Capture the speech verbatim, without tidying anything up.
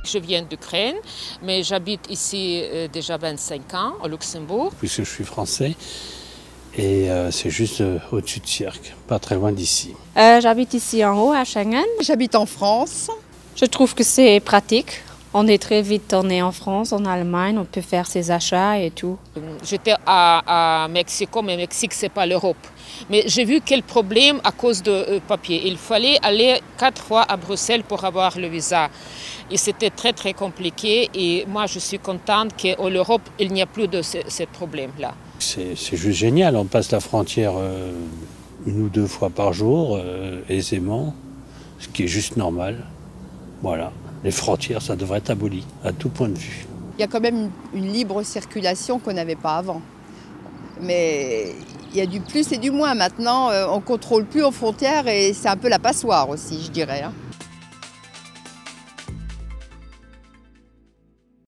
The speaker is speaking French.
Je viens d'Ukraine, mais j'habite ici euh, déjà vingt-cinq ans, au Luxembourg. Puisque je suis français, et euh, c'est juste euh, au-dessus de Sierck, pas très loin d'ici. Euh, j'habite ici en haut, à Schengen. J'habite en France. Je trouve que c'est pratique. On est très vite, on est en France, en Allemagne, on peut faire ses achats et tout. J'étais à, à Mexico, mais Mexique, ce n'est pas l'Europe. Mais j'ai vu quel problème à cause de euh, papier. Il fallait aller quatre fois à Bruxelles pour avoir le visa. Et c'était très, très compliqué. Et moi, je suis contente qu'en Europe, il n'y a plus de ce, ce problème-là. C'est juste génial. On passe la frontière euh, une ou deux fois par jour, euh, aisément, ce qui est juste normal. Voilà. Les frontières, ça devrait être aboli, à tout point de vue. Il y a quand même une, une libre circulation qu'on n'avait pas avant. Mais il y a du plus et du moins. Maintenant, on ne contrôle plus aux frontières et c'est un peu la passoire aussi, je dirais. Hein.